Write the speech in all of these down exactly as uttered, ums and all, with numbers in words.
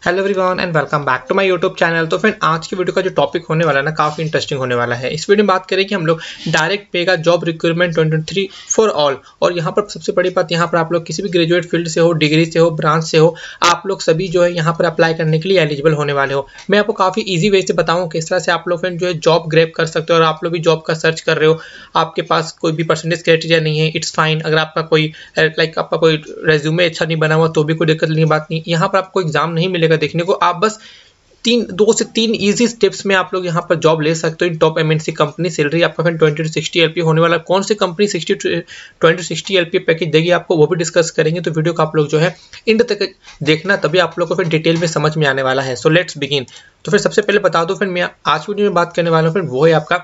Hello everyone and welcome back to my YouTube channel. तो friend आज की video का जो टॉपिक होने वाला है ना काफ़ी इंटरेस्टिंग होने वाला है। इस वीडियो में बात करें कि हम लोग डायरेक्ट पे का job recruitment twenty twenty three for all. और यहाँ पर सबसे बड़ी बात, यहाँ पर आप लोग किसी भी ग्रेजुएट फील्ड से हो, डिग्री से हो, ब्रांच से हो, आप लोग सभी जो है यहाँ पर अप्लाई करने के लिए एलिजिबल होने वाले हो। मैं आपको काफ़ी ईजी वे से बताऊँ किस तरह से आप लोग फ्रेंड जो है जॉब ग्रैब कर सकते हो। और आप लोग भी जॉब का सर्च कर रहे हो, आपके पास कोई भी परसेंटेज क्राइटेरिया नहीं है, इट्स फाइन। अगर आपका कोई लाइक आपका कोई रेज्यूमे अच्छा नहीं बना हुआ तो भी कोई दिक्कत नहीं, बात नहीं। यहाँ पर आपको एग्जाम नहीं मिलेगा देखने को, आप बस तीन दो से तीन इजी स्टेप्स में आप लोग यहाँ पर जॉब ले सकते हो in top MNC company. Salary आपका फिर ट्वेंटी टू सिक्सटी एलपी होने वाला है। कौन सी company sixty twenty sixty LP package देगी आपको, वो भी डिस्कस करेंगे। तो वीडियो को आप लोग जो है एंड तक देखना, तभी आप लोग को फिर डिटेल में समझ में आने वाला है। So let's begin. तो फिर सबसे पहले बता दो, फिर मैं आज वीडियो में बात करने वाला हूँ फिर वो है आपका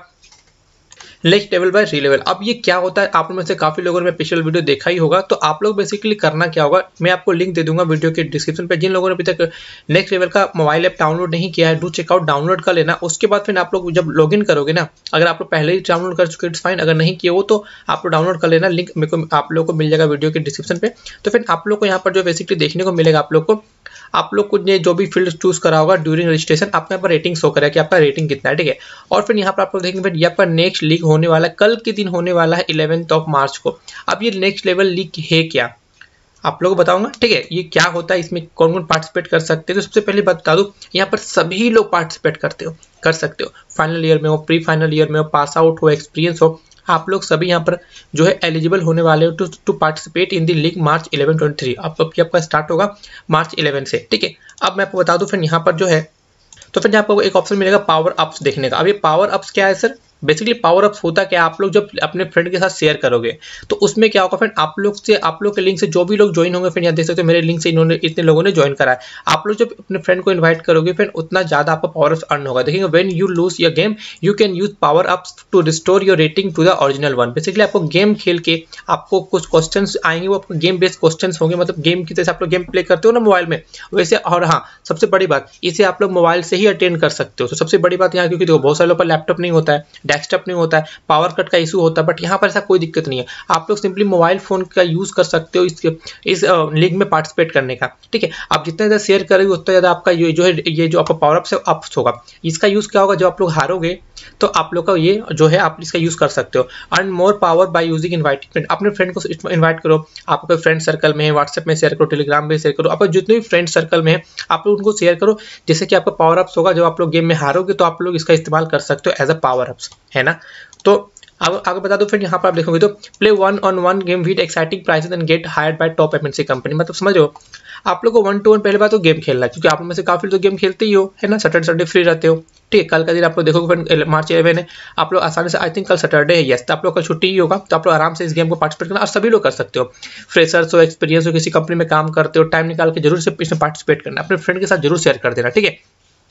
नेक्स्ट लेवल बाय रीलेवल। अब ये क्या होता है, आप में से काफी लोगों ने पिछले वीडियो देखा ही होगा। तो आप लोग बेसिकली करना क्या होगा, मैं आपको लिंक दे दूंगा वीडियो के डिस्क्रिप्शन पे। जिन लोगों ने अभी तक नेक्स्ट लेवल का मोबाइल ऐप डाउनलोड नहीं किया है, डू चेकआउट, डाउनलोड कर लेना। उसके बाद फिर आप लोग जब लॉगिन करोगे ना, अगर आप लोग पहले ही डाउनलोड कर चुके इट्स फाइन, अगर नहीं किए हो तो आप लोग डाउनलोड कर लेना। लिंक मेरे को आप लोग को मिल जाएगा वीडियो के डिस्क्रिप्शन पे। तो फिर आप लोग को यहाँ पर जो बेसिकली देखने को मिलेगा, आप लोग को आप लोग को ने जो भी फील्ड चूज करा होगा ड्यूरिंग रजिस्ट्रेशन, आपका यहाँ पर रेटिंग शो करेगा कि आपका रेटिंग कितना है, ठीक है। और फिर यहाँ पर आप लोग देखेंगे फिर यहाँ पर नेक्स्ट लीग होने वाला है, कल के दिन होने वाला है इलेवेंथ ऑफ मार्च को। अब ये नेक्स्ट लेवल लीग है क्या, आप लोगों को बताऊंगा, ठीक है। ये क्या होता है, इसमें कौन कौन पार्टिसिपेट कर सकते हैं। तो सबसे पहले बता दूं, यहाँ पर सभी लोग पार्टिसिपेट करते हो कर सकते हो। फाइनल ईयर में हो, प्री फाइनल ईयर में हो, पास आउट हो, एक्सपीरियंस हो, आप लोग सभी यहाँ पर जो है एलिजिबल होने वाले हो to to participate in the league March eleven twenty three. आप आपका स्टार्ट होगा मार्च इलेवन से, ठीक है। अब मैं आपको बता दूं फिर यहाँ पर जो है, तो फिर आपको एक ऑप्शन मिलेगा पावर अप्स देखने का। अब ये पावर अप्स क्या है सर, बेसिकली पावर अप्स होता क्या, आप लोग जब अपने फ्रेंड के साथ शेयर करोगे तो उसमें क्या होगा फ्रेंड, आप लोग से आप लोग के लिंक से जो भी लोग ज्वाइन होंगे, फिर यहाँ देख सकते हो मेरे लिंक से इन्होंने इतने लोगों ने ज्वाइन करा है। आप लोग जब अपने फ्रेंड को इन्वाइट करोगे फिर उतना ज्यादा आपका पावर अप्स अर्न होगा। देखिए when you lose your game you can use power ups to restore your rating to the original one. Basically आपको गेम खेल के आपको कुछ क्वेश्चन आएंगे, वो आपको गेम बेस्ड क्वेश्चन होंगे, मतलब गेम की तरह आप लोग गेम प्ले करते हो ना मोबाइल में वैसे। और हाँ, सबसे बड़ी बात, इसे आप लोग मोबाइल से ही अटेंड कर सकते हो। तो सबसे बड़ी बात यहाँ, क्योंकि देखो बहुत सारे लोगों पर लैपटॉप नहीं होता है, डेस्कटॉप नहीं होता है, पावर कट का इशू होता है, बट यहाँ पर ऐसा कोई दिक्कत नहीं है। आप लोग सिंपली मोबाइल फोन का यूज कर सकते हो इस इस लीग में पार्टिसिपेट करने का, ठीक है। आप जितना ज्यादा शेयर करोगे उतना ज्यादा आपका ये जो है ये जो आपका पावर अप से अप्स होगा। इसका यूज क्या होगा, जब आप लोग हारोगे तो आप लोग का ये जो है आप इसका यूज कर सकते हो। Earn more power by using inviting friend. अपने फ्रेंड को इनवाइट करो, आप अपने फ्रेंड सर्कल में है, व्हाट्सएप में शेयर करो, टेलीग्राम में शेयर करो, आप जितने भी फ्रेंड सर्कल में है आप लोग उनको शेयर करो, जैसे कि आपका पावर अप्स होगा। जब आप लोग गेम में हारोगे तो आप लोग इसका इस्तेमाल कर सकते हो एज अ पावर अप्स, है ना। तो अब आगे बता दो फिर यहाँ पर आप देखोगे तो play one on one game with exciting prices and get hired by top MNC company. मतलब समझ रहे हो, आप लोग को वन टू वन पहले बात तो गेम खेलना है, क्योंकि आप में से काफी लोग गेम खेलते ही हो, है ना। सैटरडे संडे फ्री रहते हो, ठीक है। कल का दिन आप लोग देखोगे फिर मार्च इलेवन है, आप लोग आसानी से, आई थिंक कल सैटरडे है, यस, तो आप लोग का छुट्टी ही होगा, तो आप लोग आराम से इस गेम को पार्टिसिपेट करना। और सभी लोग कर सकते हो, फ्रेशर्स हो, एक्सपीरियंस हो, किसी कंपनी में काम करते हो, टाइम निकाल के जरूर से इसमें पार्टिसिपेट करना, अपने फ्रेंड के साथ जरूर शेयर कर देना, ठीक है।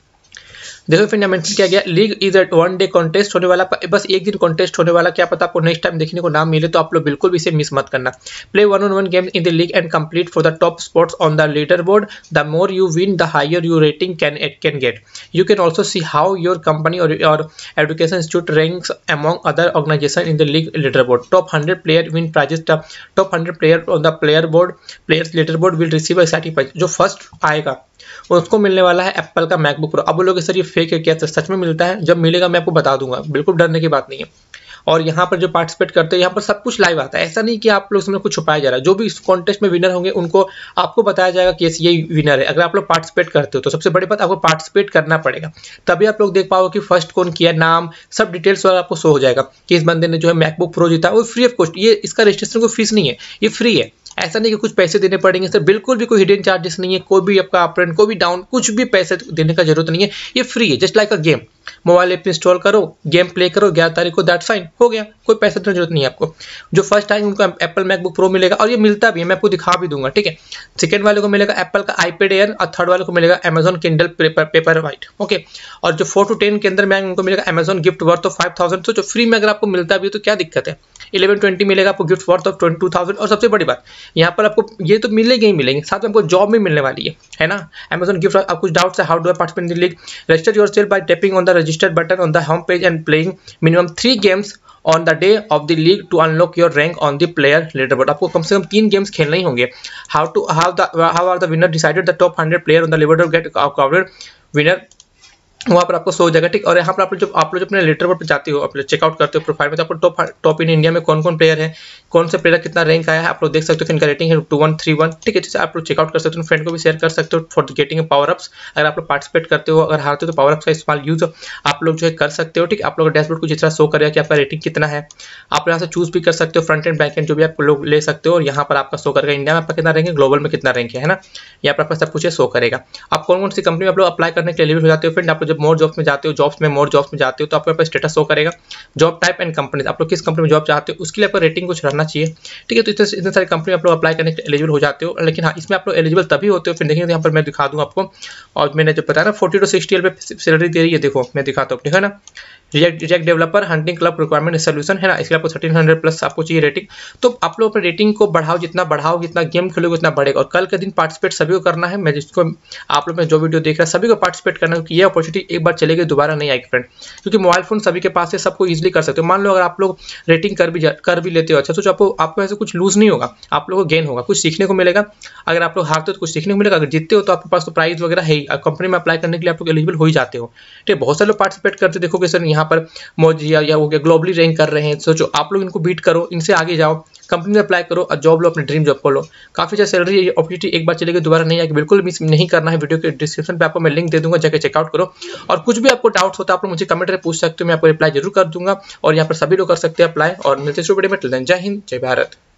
देखो फिर मेंशन किया गया, league is at one day contest होने वाला, बस एक दिन कॉन्टेस्ट होने वाला। क्या पता आपको नेक्स्ट टाइम देखने को नाम मिले, तो आप लोग बिल्कुल भी इसे मिस मत करना। Play one on one game in the league and complete for the top spots on the leader board. The more you win the higher your rating can can get. You can also see how your company or your education institute ranks among other organization in the league leader board. Top hundred player win prizes. The top hundred player on the player board players leader board will receive a certificate. जो first आएगा उसको मिलने वाला है Apple का MacBook pro. अब वो लोग सर ये फेक है क्या, तो सच में मिलता है, जब मिलेगा मैं आपको बता दूंगा, बिल्कुल डरने की बात नहीं है। और यहाँ पर जो पार्टिसिपेट करते हैं यहाँ पर सब कुछ लाइव आता है, ऐसा नहीं कि आप लोग उसमें कुछ छुपाया जा रहा है। जो भी इस कॉन्टेस्ट में विनर होंगे उनको आपको बताया जाएगा कि ये विनर है। अगर आप लोग पार्टिसिपेट करते हो तो सबसे बड़ी बात, आपको पार्टिसिपेट करना पड़ेगा, तभी आप लोग देख पाओगे कि फर्स्ट कौन किया, नाम सब डिटेल्स वाला आपको शो हो जाएगा कि इस बंदे ने जो है मैकबुक प्रो जीता। वो फ्री ऑफ कॉस्ट, ये इसका रजिस्ट्रेशन कोई फीस नहीं है, ये फ्री है। ऐसा नहीं कि कुछ पैसे देने पड़ेंगे सर, बिल्कुल भी कोई हिडन चार्जेस नहीं है, कोई भी आपका अपरेंट कोई भी डाउन कुछ भी पैसे देने का जरूरत नहीं है, ये फ्री है। Just like a game, mobile app install करो, गेम प्ले करो, ग्यारह तारीख को, दैट्स फाइन, हो गया, कोई पैसे देने की जरूरत नहीं है आपको। जो फर्स्ट आएंगे उनको एप्पल मैकबुक प्रो मिलेगा, और ये मिलता भी है, मैं आपको दिखा भी दूंगा, ठीक है। सेकंड वाले को मिलेगा एप्पल का आईपैड एयर, और थर्ड वाले को मिलेगा Amazon Kindle Paperwhite, okay. और जो फोर टू टेन के अंदर में आएंगे उनको मिलेगा Amazon gift worth of five thousand. तो जो फ्री में अगर आपको मिलता भी है तो क्या दिक्कत है। इलेवन ट्वेंटी मिलेगा आपको gift worth of twenty two thousand. और सबसे बड़ी बात, यहाँ पर आपको ये तो मिलेंगे ही मिलेंगे, साथ में आपको जॉब भी मिलने वाली है, है ना। Amazon gift. आप कुछ डाउट्स है, how do I participate in the league, register yourself by tapping on the the register button on the home page and playing minimum three games on the day of the league to unlock your rank on the player leaderboard. आपको कम से कम तीन games खेलने ही होंगे। How to how the how are the winner decided the top hundred player on the leaderboard get counted winner, वहाँ पर आपको सो जाएगा, ठीक। और यहाँ पर आप जब आप लोग अपने लीडर बोर्ड पर जाते हो, आप चेकआउट करते हो प्रोफाइल में, तो आपको टॉप टॉप इन इंडिया में कौन कौन प्लेयर है, कौन से प्लेयर कितना रैंक आया है, आप लोग देख सकते हो। फिर इनका रेटिंग है टू वन थ्री वन, ठीक है। जैसे आप लोग चेकआउट कर सकते हो, फ्रेंड को भी शेयर कर सकते हो फॉर गेटिंग पावर अप्स। अगर आप लोग पार्टिसिपेट करते हो, अगर हारते हो तो पावर अप्स का इस्तेमाल यूज आप लोग जो है कर सकते हो, ठीक। आप लोग डैशबोर्ड को जिस तरह शो करेगा कि आपका रेटिंग कितना है, आप यहाँ से चूज भी कर सकते हो, फ्रंट एंड बैक एंड जो भी आप लोग ले सकते हो। और यहाँ पर आपका शो करेगा इंडिया में आपका कितना रैंक है, ग्लोबल में कितना रैंक है ना, यहाँ पर आपका सब कुछ शो करेगा। आप कौन कौन सी कंपनी में आप लोग अप्लाई करने के लिए एलिजिबल हो जाते हो। फ्रेंड आप जब मोर जॉब्स में जाते हो, जॉब्स में मोर जॉब्स में जाते हो, तो आपको स्टेटस शो करेगा, जॉब टाइप एंड कंपनी, आप लोग किस कंपनी में जॉब चाहते हो उसके लिए आपका रेटिंग कुछ रहना चाहिए, ठीक है। तो इतने इतने सारी कंपनी आप लोग अप्लाई करने के एलिजिबल हो जाते हो। लेकिन हाँ, इसमें आप लोग एलिजिबल तभी होते हो, फिर देखिए यहाँ पर मैं दिखा दूँ आपको। और मैंने जो बताया ना फोर्टी टू सिक्सटी एल पे सैलरी दे रही है, देखो मैं दिखाता हूँ, ठीक है ना। React React developer hunting club requirement solution है ना, इसलिए आपको थर्टीन हंड्रेड प्लस आपको चाहिए रेटिंग। तो आप लोग अपने रेटिंग को बढ़ाओ, जितना बढ़ाओ, जितना गेम खेलोगे उतना बढ़ेगा। और कल के दिन पार्टिसिपेट सभी को करना है। मैं जिसको आप लोग में जो वीडियो देख रहा है सभी को पार्टिसिपेट करना है, क्योंकि ये अपॉर्चुनिटी एक बार चलेगी दोबारा नहीं आएगी फ्रेंड, क्योंकि मोबाइल फोन सभी के पास है, सबको ईजिली कर सकते हो। मान लो अगर आप लोग रेटिंग कर भी कर भी लेते हो, अच्छा तो आपको आपको ऐसे कुछ लूज नहीं होगा, आप लोगों को गेन होगा, कुछ सीखने को मिलेगा। अगर आप लोग हारते हो तो कुछ सीखने को मिलेगा, अगर जीतते हो तो आपके पास तो प्राइज वगैरह है ही, कंपनी में अप्लाई करने के लिए आप लोग एलिजिबल हो ही जाते हो, ठीक है। बहुत सारे लोग पार्टिसिपेट करते देखोगे सर, यहाँ पर मौज या, या हो गया ग्लोबली रैंक कर रहे हैं। सोचो आप लोग इनको बीट करो, इनसे आगे जाओ, कंपनी में अप्लाई करो और जॉब लो, अपने ड्रीम जॉब को लो। काफी अच्छा सैलरी, ये अपॉर्चुनिटी एक बार चलेगी दोबारा नहीं आएगी, बिल्कुल मिस नहीं करना है। वीडियो के डिस्क्रिप्शन पे आपको मैं लिंक दे दूंगा, जाकर चेकआउट करो। और कुछ भी आपको डाउट्स होता है आप लोग मुझे कमेंट में पूछ सकते हो, मैं आपको रिप्लाई जरूर कर दूंगा। और यहाँ पर सभी लोग कर सकते हैं अप्लाई। और मिलते हैं वीडियो में, जय हिंद जय भारत।